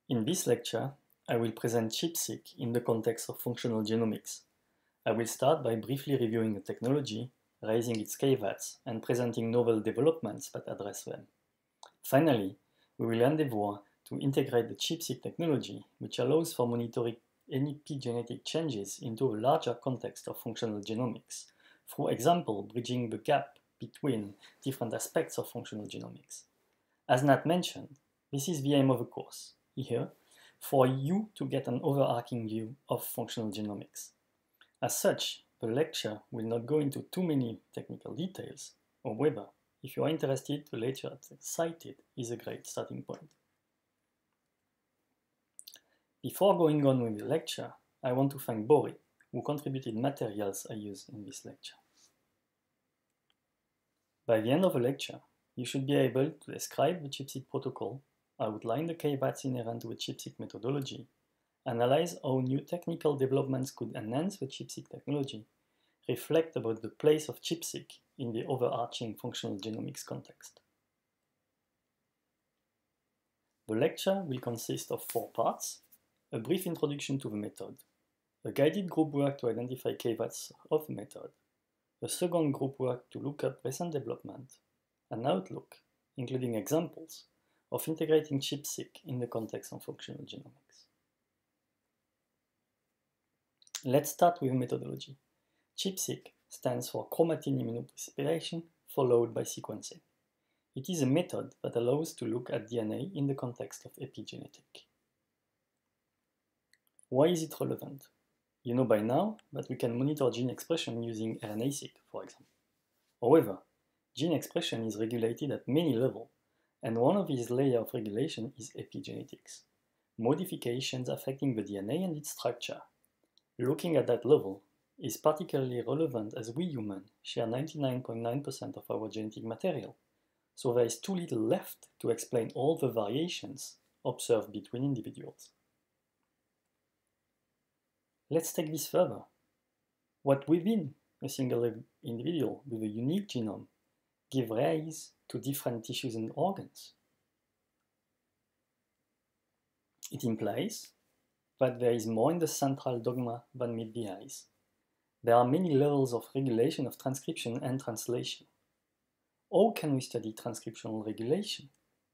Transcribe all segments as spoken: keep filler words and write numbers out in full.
In this lecture, I will present ChIP-seq in the context of functional genomics. I will start by briefly reviewing the technology, raising its caveats, and presenting novel developments that address them. Finally, we will endeavor to integrate the ChIP-seq technology, which allows for monitoring epigenetic changes into a larger context of functional genomics, for example, bridging the gap between different aspects of functional genomics. As Nat mentioned, this is the aim of the course, here, for you to get an overarching view of functional genomics. As such, the lecture will not go into too many technical details. However, if you are interested, the lecture cited is a great starting point. Before going on with the lecture, I want to thank Bori, who contributed materials I use in this lecture. By the end of the lecture, you should be able to describe the ChIP-seq protocol, outline the caveats inherent to the ChIP-seq methodology, analyze how new technical developments could enhance the ChIP-seq technology, reflect about the place of ChIP-seq in the overarching functional genomics context. The lecture will consist of four parts: a brief introduction to the method, a guided group work to identify caveats of the method, a second group work to look up recent development, an outlook, including examples, of integrating ChIP-seq in the context of functional genomics. Let's start with methodology. ChIP-seq stands for chromatin immunoprecipitation followed by sequencing. It is a method that allows to look at D N A in the context of epigenetic. Why is it relevant? You know by now that we can monitor gene expression using R N A-seq, for example. However, gene expression is regulated at many levels, and one of these layers of regulation is epigenetics, modifications affecting the D N A and its structure. Looking at that level is particularly relevant as we humans share ninety-nine point nine percent of our genetic material, so there is too little left to explain all the variations observed between individuals. Let's take this further. What within a single individual with a unique genome gives rise to different tissues and organs? It implies that there is more in the central dogma than meets the eyes. There are many levels of regulation of transcription and translation. How can we study transcriptional regulation?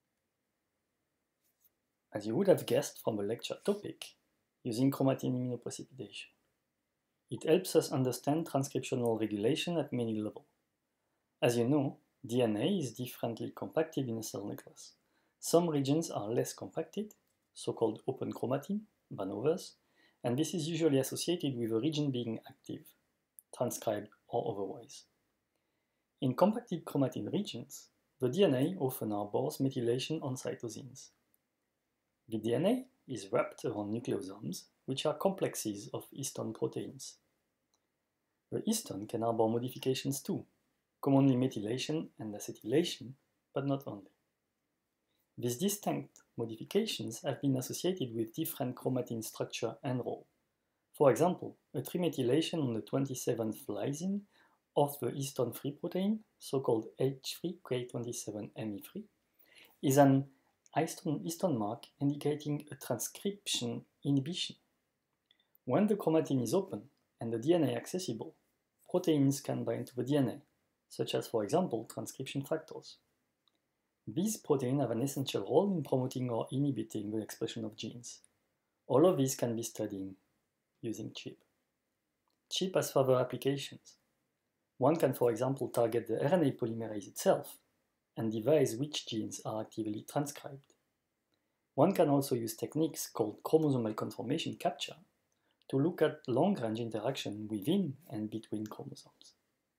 As you would have guessed from the lecture topic, using chromatin immunoprecipitation. It helps us understand transcriptional regulation at many levels. As you know, D N A is differently compacted in a cell nucleus. Some regions are less compacted, so-called open chromatin, than others, and this is usually associated with a region being active, transcribed or otherwise. In compacted chromatin regions, the D N A often harbors methylation on cytosines. The D N A is wrapped around nucleosomes, which are complexes of histone proteins. The histone can harbor modifications too, commonly methylation and acetylation, but not only. These distinct modifications have been associated with different chromatin structure and role. For example, a trimethylation on the twenty-seventh lysine of the histone three protein, so-called H three K twenty-seven M E three, is an histone, histone mark indicating a transcription inhibition. When the chromatin is open and the D N A accessible, proteins can bind to the D N A, such as, for example, transcription factors. These proteins have an essential role in promoting or inhibiting the expression of genes. All of these can be studied using ChIP. ChIP has further applications. One can, for example, target the R N A polymerase itself and devise which genes are actively transcribed. One can also use techniques called chromosomal conformation capture to look at long-range interaction within and between chromosomes.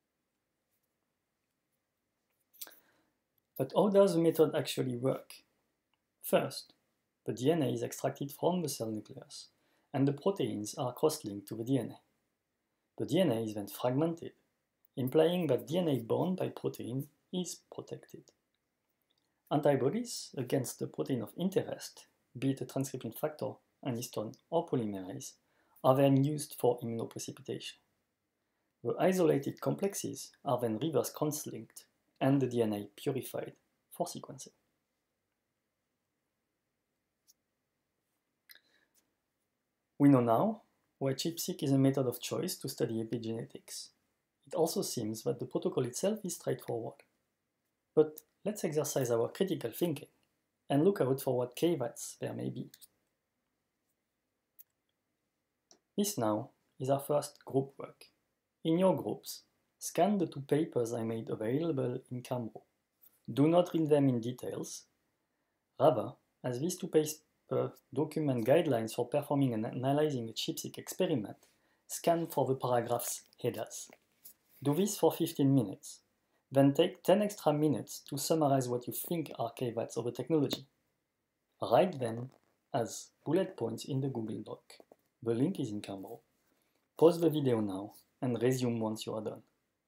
But how does the method actually work? First, the D N A is extracted from the cell nucleus, and the proteins are cross-linked to the D N A. The D N A is then fragmented, implying that D N A bound by protein is protected. Antibodies against the protein of interest, be it a transcription factor, an histone, or polymerase, are then used for immunoprecipitation. The isolated complexes are then reverse cross-linked and the D N A purified for sequencing. We know now why ChIP-seq is a method of choice to study epigenetics. It also seems that the protocol itself is straightforward. But let's exercise our critical thinking and look out for what caveats there may be. This now is our first group work. In your groups, scan the two papers I made available in Cambro. Do not read them in details. Rather, as these two papers document guidelines for performing and analyzing a ChIP-seq experiment, scan for the paragraph's headers. Do this for fifteen minutes. Then take ten extra minutes to summarize what you think are caveats of the technology. Write them as bullet points in the Google Doc. The link is in Cambro. Pause the video now and resume once you are done.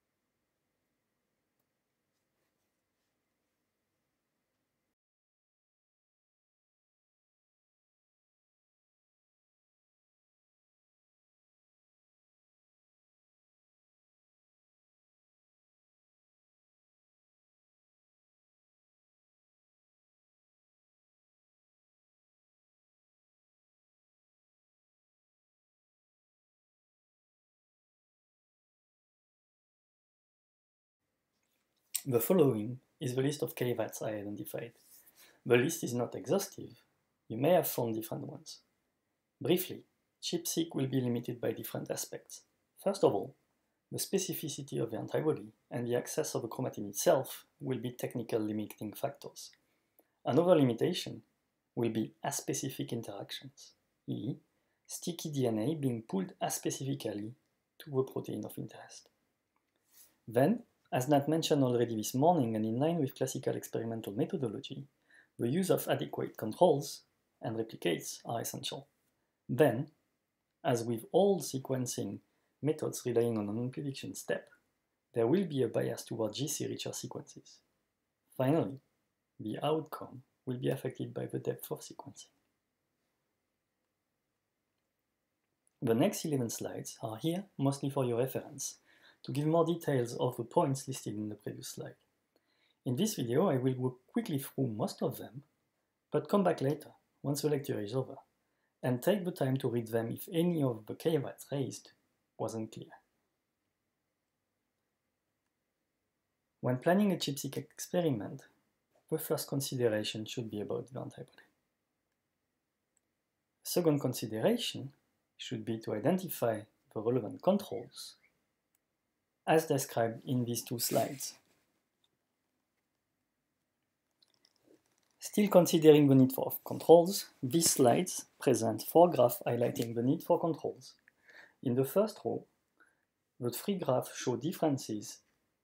The following is the list of caveats I identified. The list is not exhaustive. You may have found different ones. Briefly, ChIP-seq will be limited by different aspects. First of all, the specificity of the antibody and the access of the chromatin itself will be technical limiting factors. Another limitation will be aspecific interactions, that is, sticky D N A being pulled aspecifically to the protein of interest. Then, as Nat mentioned already this morning and in line with classical experimental methodology, the use of adequate controls and replicates are essential. Then, as with all sequencing methods relying on a non-prediction step, there will be a bias toward G C richer sequences. Finally, the outcome will be affected by the depth of sequencing. The next eleven slides are here mostly for your reference, to give more details of the points listed in the previous slide. In this video, I will go quickly through most of them, but come back later, once the lecture is over, and take the time to read them if any of the caveats raised wasn't clear. When planning a ChIP-seq experiment, the first consideration should be about the antibody. The second consideration should be to identify the relevant controls as described in these two slides. Still considering the need for controls, these slides present four graphs highlighting the need for controls. In the first row, the three graphs show differences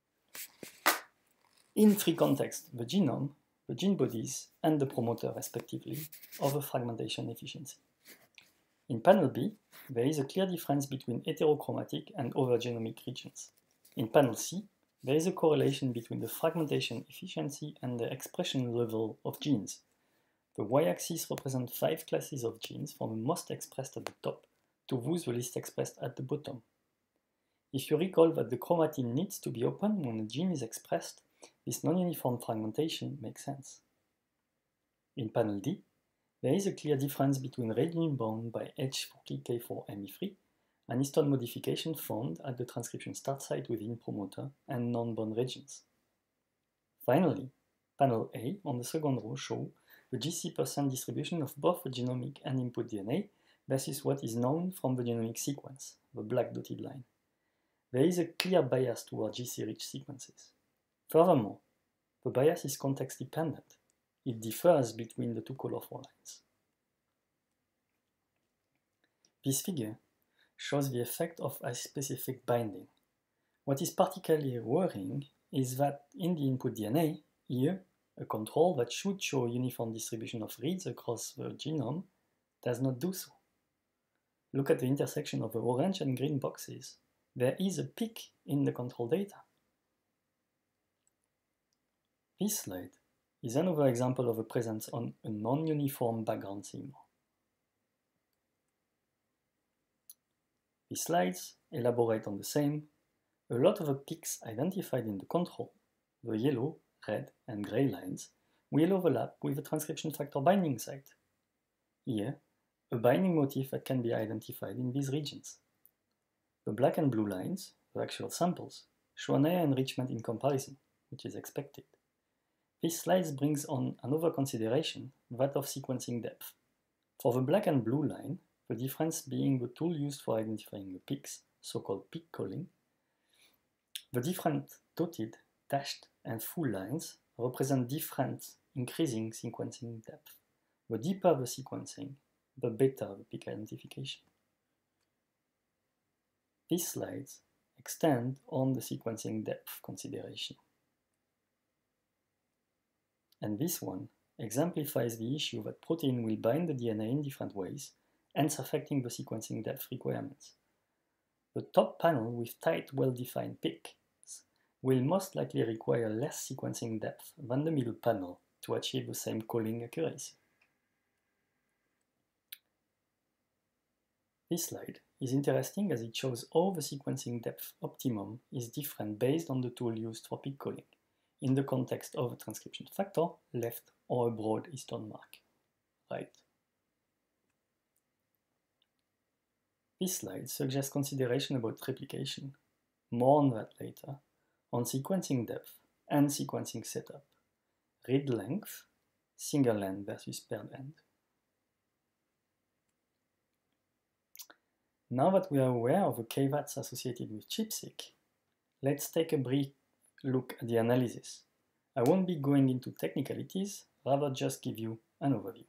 in three contexts: the genome, the gene bodies, and the promoter, respectively, of the fragmentation efficiency. In panel B, there is a clear difference between heterochromatic and other genomic regions. In panel C, there is a correlation between the fragmentation efficiency and the expression level of genes. The y-axis represents five classes of genes from the most expressed at the top to those the least expressed at the bottom. If you recall that the chromatin needs to be open when a gene is expressed, this non-uniform fragmentation makes sense. In panel D, there is a clear difference between region bound by H forty K four M E three and histone modification found at the transcription start site within promoter and non-bound regions. Finally, panel A on the second row shows the G C percent distribution of both the genomic and input D N A versus what is known from the genomic sequence, the black dotted line. There is a clear bias toward G C-rich sequences. Furthermore, the bias is context-dependent. It differs between the two colorful lines. This figure shows the effect of aspecific binding. What is particularly worrying is that in the input D N A, here, a control that should show uniform distribution of reads across the genome does not do so. Look at the intersection of the orange and green boxes. There is a peak in the control data. This slide is another example of a presence on a non-uniform background signal. These slides elaborate on the same. A lot of the peaks identified in the control, the yellow, red, and gray lines, will overlap with the transcription factor binding site. Here, a binding motif that can be identified in these regions. The black and blue lines, the actual samples, show an higher enrichment in comparison, which is expected. This slide brings on another consideration, that of sequencing depth. For the black and blue line, the difference being the tool used for identifying the peaks, so-called peak calling, the different dotted, dashed, and full lines represent different increasing sequencing depth. The deeper the sequencing, the better the peak identification. These slides extend on the sequencing depth consideration. And this one exemplifies the issue that protein will bind the D N A in different ways, hence affecting the sequencing depth requirements. The top panel with tight, well-defined peaks will most likely require less sequencing depth than the middle panel to achieve the same calling accuracy. This slide is interesting as it shows how the sequencing depth optimum is different based on the tool used for peak calling, in the context of a transcription factor, left, or a broad histone mark, right. This slide suggests consideration about replication, more on that later, on sequencing depth and sequencing setup, read length, single end versus paired end. Now that we are aware of the caveats associated with ChIP-seq, let's take a brief look at the analysis. I won't be going into technicalities, rather just give you an overview.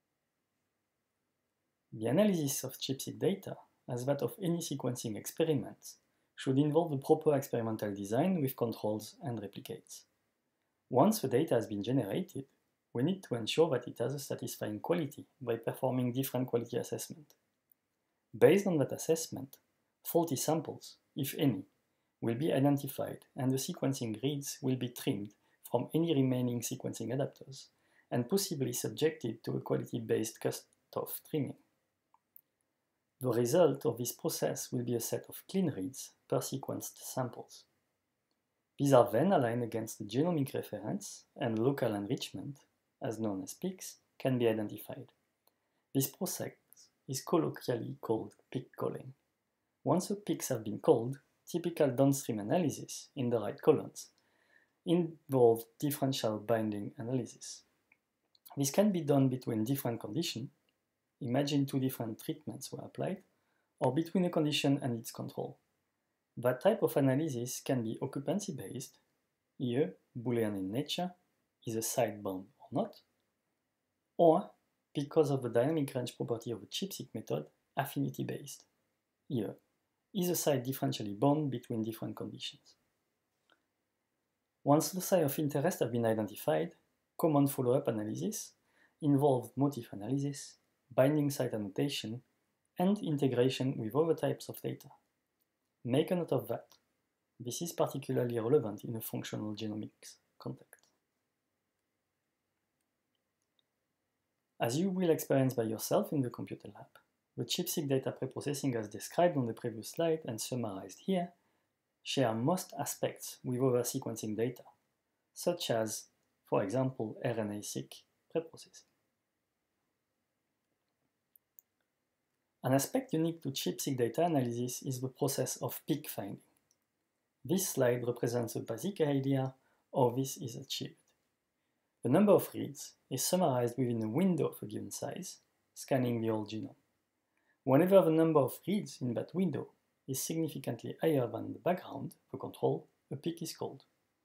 The analysis of ChIP-seq data, as that of any sequencing experiments, should involve the proper experimental design with controls and replicates. Once the data has been generated, we need to ensure that it has a satisfying quality by performing different quality assessment. Based on that assessment, faulty samples, if any, will be identified and the sequencing reads will be trimmed from any remaining sequencing adapters and possibly subjected to a quality-based cutoff trimming. The result of this process will be a set of clean reads per sequenced samples. These are then aligned against the genomic reference and local enrichment, as known as peaks, can be identified. This process is colloquially called peak calling. Once the peaks have been called, typical downstream analysis in the right columns involve differential binding analysis. This can be done between different conditions. Imagine two different treatments were applied, or between a condition and its control. That type of analysis can be occupancy-based, here Boolean in nature, is a site bound or not, or because of the dynamic range property of the ChIP-seq method, affinity-based, here is a site differentially bound between different conditions. Once loci of interest have been identified, common follow-up analysis involved motif analysis, binding site annotation, and integration with other types of data. Make a note of that. This is particularly relevant in a functional genomics context. As you will experience by yourself in the computer lab, the ChIP-seq data preprocessing as described on the previous slide and summarized here share most aspects with other sequencing data, such as, for example, R N A-seq preprocessing. An aspect unique to ChIP-seq data analysis is the process of peak finding. This slide represents a basic idea how this is achieved. The number of reads is summarized within a window of a given size, scanning the whole genome. Whenever the number of reads in that window is significantly higher than the background, the control, a peak is called.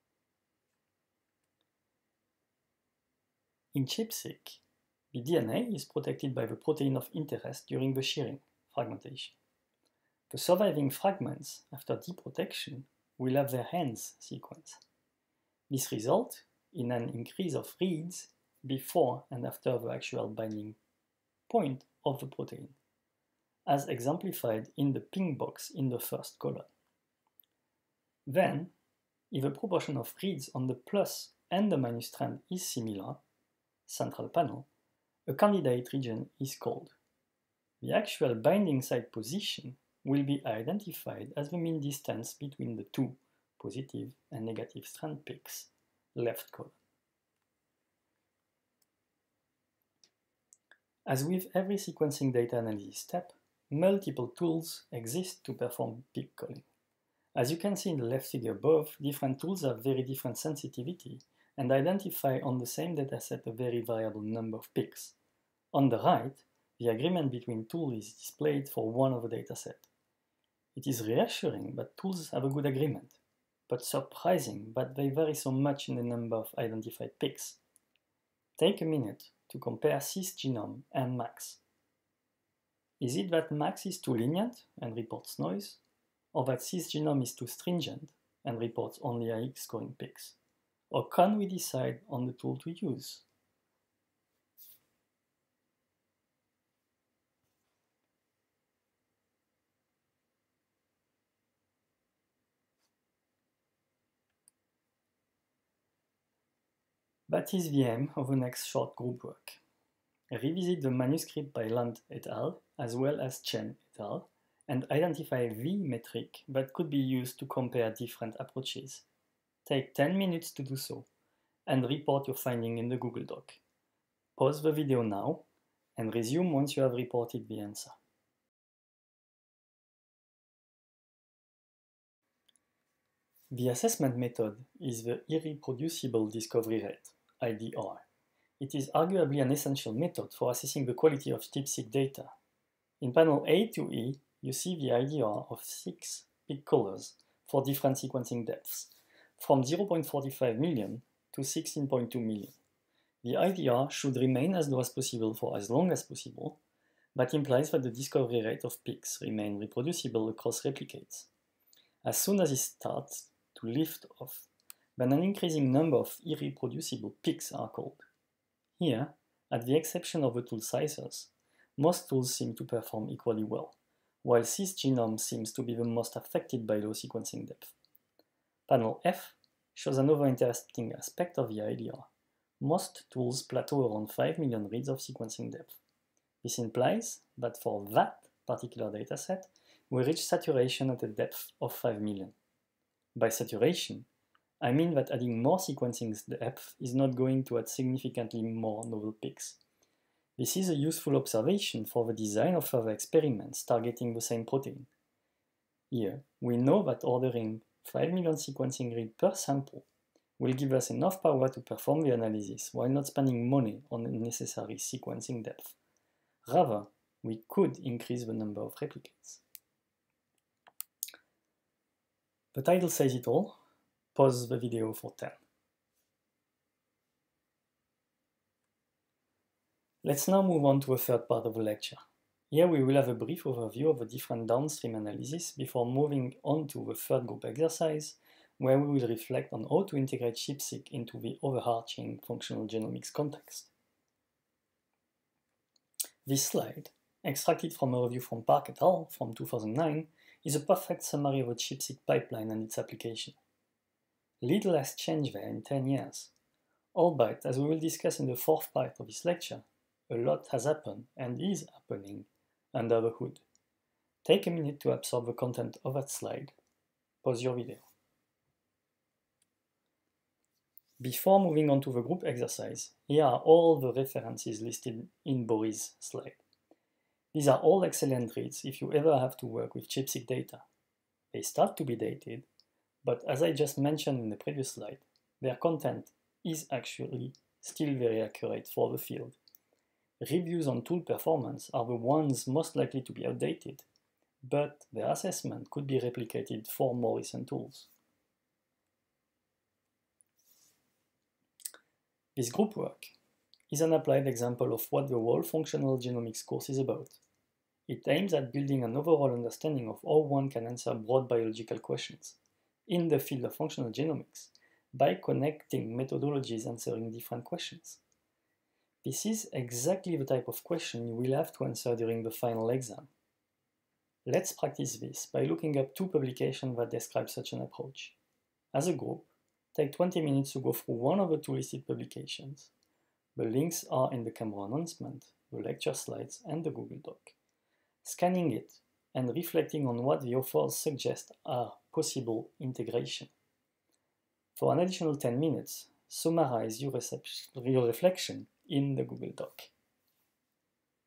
In ChIP-seq, the D N A is protected by the protein of interest during the shearing, fragmentation. The surviving fragments, after deprotection, will have their ends sequenced. This results in an increase of reads before and after the actual binding point of the protein, as exemplified in the pink box in the first column. Then, if the proportion of reads on the plus and the minus strand is similar, central panel, a candidate region is called. The actual binding site position will be identified as the mean distance between the two positive and negative strand peaks, left column. As with every sequencing data analysis step, multiple tools exist to perform peak calling. As you can see in the left figure above, different tools have very different sensitivity and identify on the same dataset a very variable number of peaks. On the right, the agreement between tools is displayed for one of a dataset. It is reassuring that tools have a good agreement, but surprising that they vary so much in the number of identified peaks. Take a minute to compare cisgenome and MAX. Is it that MAX is too lenient and reports noise, or that cisgenome is too stringent and reports only I X scoring peaks? Or can we decide on the tool to use? That is the aim of the next short group work. Revisit the manuscript by Land et al. As well as Chen et al. And identify the metric that could be used to compare different approaches. Take ten minutes to do so, and report your finding in the Google Doc. Pause the video now, and resume once you have reported the answer. The assessment method is the irreproducible discovery rate, I D R. It is arguably an essential method for assessing the quality of ChIP-seq data. In panel A to E, you see the I D R of six peak callers for different sequencing depths, from zero point four five million to sixteen point two million. The I D R should remain as low as possible for as long as possible. That implies that the discovery rate of peaks remain reproducible across replicates. As soon as it starts to lift off, then an increasing number of irreproducible peaks are called. Here, at the exception of the tool sizes, most tools seem to perform equally well, while cisgenome seems to be the most affected by low sequencing depth. Panel F shows another interesting aspect of the I D R. Most tools plateau around five million reads of sequencing depth. This implies that for that particular dataset, we reach saturation at a depth of five million. By saturation, I mean that adding more sequencing depth is not going to add significantly more novel peaks. This is a useful observation for the design of further experiments targeting the same protein. Here, we know that ordering five million sequencing reads per sample will give us enough power to perform the analysis while not spending money on unnecessary sequencing depth. Rather, we could increase the number of replicates. The title says it all. Pause the video for ten. Let's now move on to a third part of the lecture. Here we will have a brief overview of the different downstream analysis before moving on to the third group exercise, where we will reflect on how to integrate ChIP-seq into the overarching functional genomics context. This slide, extracted from a review from Park et al. From two thousand nine, is a perfect summary of the ChIP-seq pipeline and its application. Little has changed there in ten years, albeit, as we will discuss in the fourth part of this lecture, a lot has happened and is happening under the hood. Take a minute to absorb the content of that slide. Pause your video. Before moving on to the group exercise, here are all the references listed in Boris' slide. These are all excellent reads if you ever have to work with ChIP-seq data. They start to be dated, but as I just mentioned in the previous slide, their content is actually still very accurate for the field. Reviews on tool performance are the ones most likely to be outdated, but their assessment could be replicated for more recent tools. This group work is an applied example of what the whole functional genomics course is about. It aims at building an overall understanding of how one can answer broad biological questions in the field of functional genomics by connecting methodologies answering different questions. This is exactly the type of question you will have to answer during the final exam. Let's practice this by looking up two publications that describe such an approach. As a group, take twenty minutes to go through one of the two listed publications. The links are in the camera announcement, the lecture slides, and the Google Doc. Scanning it and reflecting on what the authors suggest are possible integration. For an additional ten minutes, summarize your, your reflection in the Google Doc.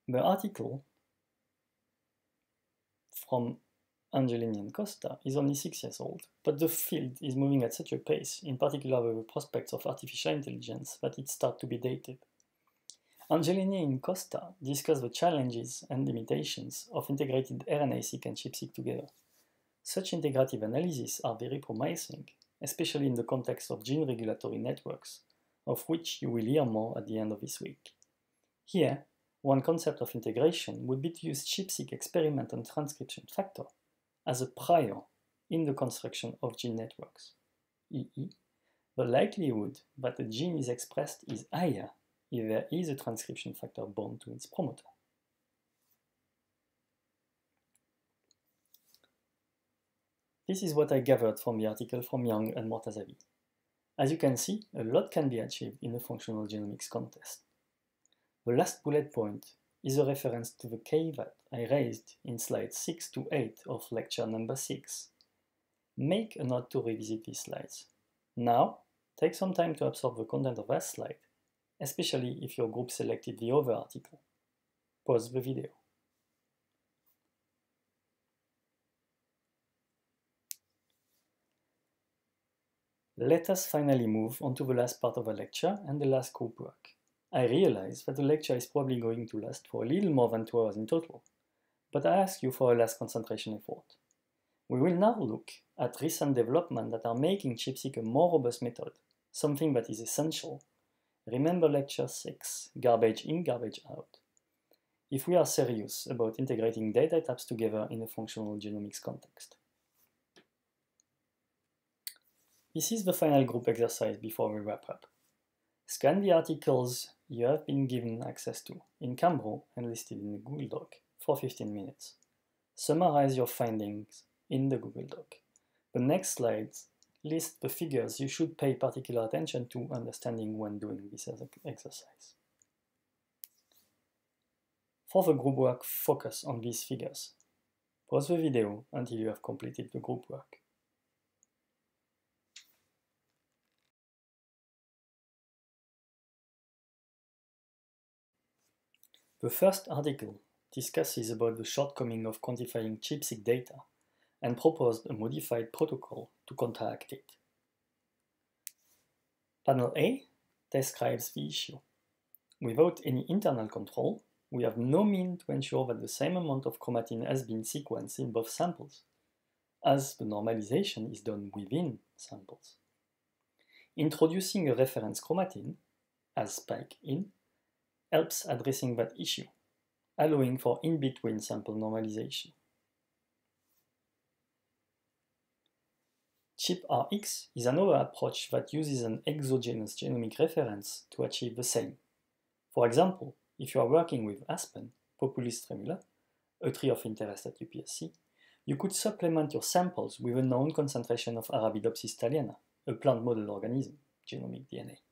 The article from Angelini and Costa is only six years old, but the field is moving at such a pace, in particular with the prospects of artificial intelligence, that it starts to be dated. Angelini and Costa discuss the challenges and limitations of integrated R N A-seq and ChIP-seq together. Such integrative analyses are very promising, especially in the context of gene regulatory networks, of which you will hear more at the end of this week. Here, one concept of integration would be to use ChIP-seq experiment and transcription factor as a prior in the construction of gene networks, that is, the likelihood that a gene is expressed is higher if there is a transcription factor bound to its promoter. This is what I gathered from the article from Yang and Mortazavi. As you can see, a lot can be achieved in a functional genomics context. The last bullet point is a reference to the K that I raised in slides six to eight of lecture number six. Make a note to revisit these slides. Now, take some time to absorb the content of that slide, especially if your group selected the other article. Pause the video. Let us finally move on to the last part of the lecture and the last group work. I realize that the lecture is probably going to last for a little more than two hours in total, but I ask you for a last concentration effort. We will now look at recent developments that are making ChIP-seq a more robust method, something that is essential. Remember lecture six, garbage in, garbage out. If we are serious about integrating data types together in a functional genomics context. This is the final group exercise before we wrap up. Scan the articles you have been given access to in Cambro and listed in the Google Doc for fifteen minutes. Summarize your findings in the Google Doc. The next slides list the figures you should pay particular attention to understanding when doing this exercise. For the group work, focus on these figures. Pause the video until you have completed the group work. The first article discusses about the shortcoming of quantifying ChIP-seq data and proposed a modified protocol to counteract it. Panel A describes the issue. Without any internal control, we have no means to ensure that the same amount of chromatin has been sequenced in both samples, as the normalization is done within samples. Introducing a reference chromatin, as spike in, helps addressing that issue, allowing for in-between sample normalization. ChIP-R X is another approach that uses an exogenous genomic reference to achieve the same. For example, if you are working with Aspen, Populus tremula, a tree of interest at U P S C, you could supplement your samples with a known concentration of Arabidopsis thaliana, a plant model organism, genomic D N A.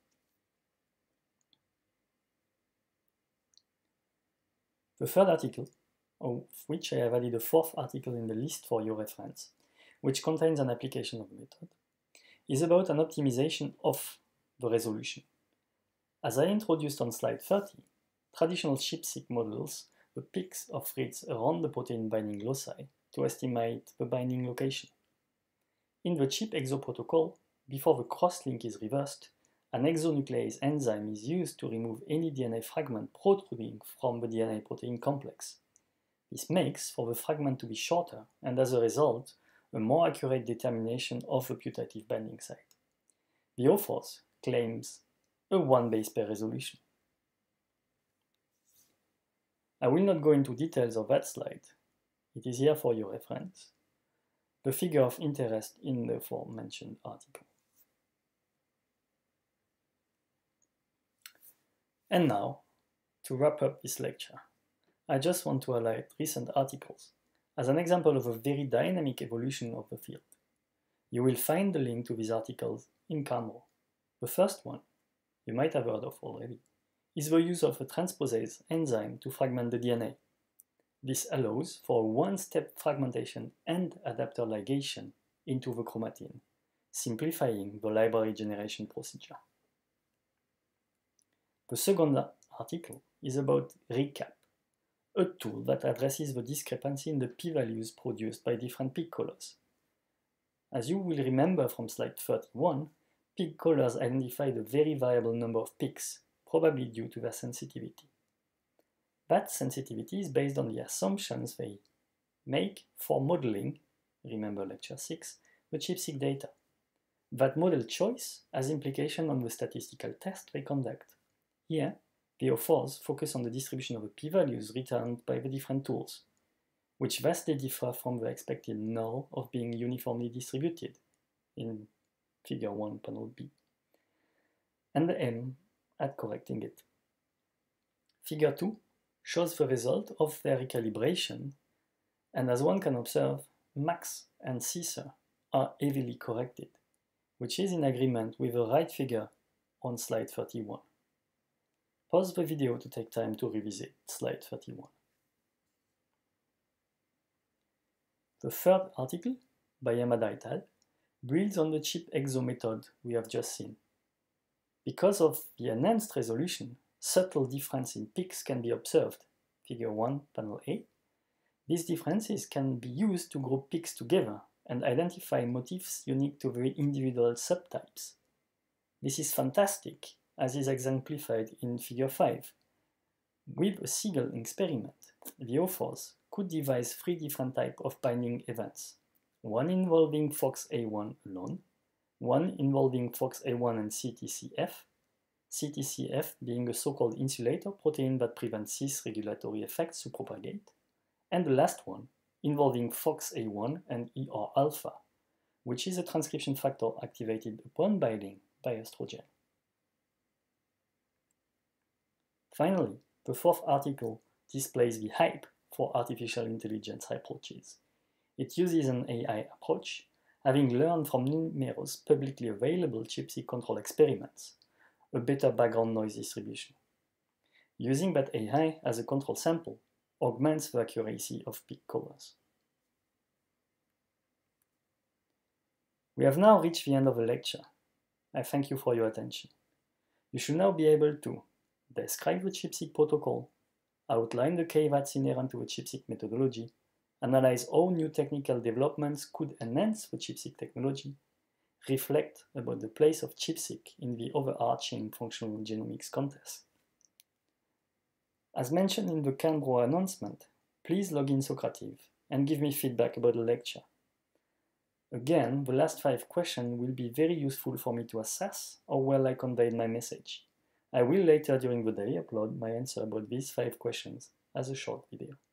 The third article, of which I have added a fourth article in the list for your reference, which contains an application of the method, is about an optimization of the resolution. As I introduced on slide thirty, traditional ChIP-seq models the peaks of reads around the protein binding loci to estimate the binding location. In the ChIP-exo protocol, before the cross-link is reversed, an exonuclease enzyme is used to remove any D N A fragment protruding from the D N A protein complex. This makes for the fragment to be shorter and, as a result, a more accurate determination of the putative binding site. The authors claims a one base pair resolution. I will not go into details of that slide. It is here for your reference. The figure of interest in the aforementioned article. And now, to wrap up this lecture, I just want to highlight recent articles as an example of a very dynamic evolution of the field. You will find the link to these articles in Cambro. The first one, you might have heard of already, is the use of a transposase enzyme to fragment the D N A. This allows for a one-step fragmentation and adapter ligation into the chromatin, simplifying the library generation procedure. The second article is about ReCap, a tool that addresses the discrepancy in the p-values produced by different pig colors. As you will remember from slide thirty-one, pig colors identified a very variable number of pigs, probably due to their sensitivity. That sensitivity is based on the assumptions they make for modeling, remember lecture six, the ChIP-seq data. That model choice has implication on the statistical test they conduct. Here, the authors focus on the distribution of the p-values returned by the different tools, which vastly differ from the expected null of being uniformly distributed in figure one, panel B, and the aim at correcting it. Figure two shows the result of their recalibration, and as one can observe, Max and Caesar are heavily corrected, which is in agreement with the right figure on slide thirty-one. Pause the video to take time to revisit slide thirty-one. The third article, by Yamada et al., builds on the ChIP-EXO method we have just seen. Because of the enhanced resolution, subtle difference in peaks can be observed, figure one, panel A. These differences can be used to group peaks together and identify motifs unique to the individual subtypes. This is fantastic, as is exemplified in figure five. With a Siegel experiment, the authors could devise three different types of binding events, one involving FOX A one alone, one involving FOX A one and C T C F, C T C F being a so-called insulator protein that prevents cis regulatory effects to propagate, and the last one involving FOX A one and E R alpha, which is a transcription factor activated upon binding by estrogen. Finally, the fourth article displays the hype for artificial intelligence approaches. It uses an A I approach, having learned from numerous publicly available ChIP-seq control experiments, a better background noise distribution. Using that A I as a control sample augments the accuracy of peak colors. We have now reached the end of the lecture. I thank you for your attention. You should now be able to describe the ChIP-seq protocol, outline the K that's inherent to the ChIP-seq methodology, analyze how new technical developments could enhance the ChIP-seq technology, reflect about the place of ChIP-seq in the overarching functional genomics context. As mentioned in the Canbro announcement, please log in Socrative and give me feedback about the lecture. Again, the last five questions will be very useful for me to assess how well I conveyed my message. I will later during the day upload my answer about these five questions as a short video.